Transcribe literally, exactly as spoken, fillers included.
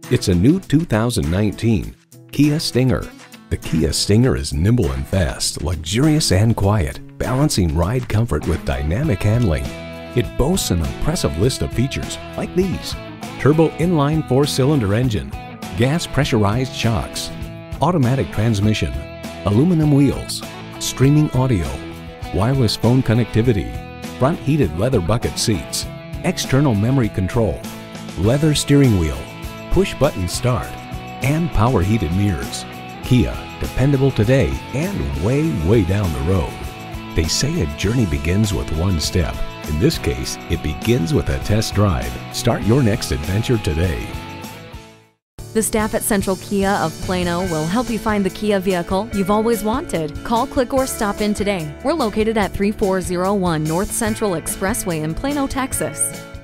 It's a new two thousand nineteen Kia Stinger. The Kia Stinger is nimble and fast, luxurious and quiet, balancing ride comfort with dynamic handling. It boasts an impressive list of features like these: turbo inline four-cylinder engine, gas pressurized shocks, automatic transmission, aluminum wheels, streaming audio, wireless phone connectivity, front heated leather bucket seats, external memory control, leather steering wheel, push-button start, and power heated mirrors. Kia, dependable today and way, way down the road. They say a journey begins with one step. In this case, it begins with a test drive. Start your next adventure today. The staff at Central Kia of Plano will help you find the Kia vehicle you've always wanted. Call, click, or stop in today. We're located at three four zero one North Central Expressway in Plano, Texas.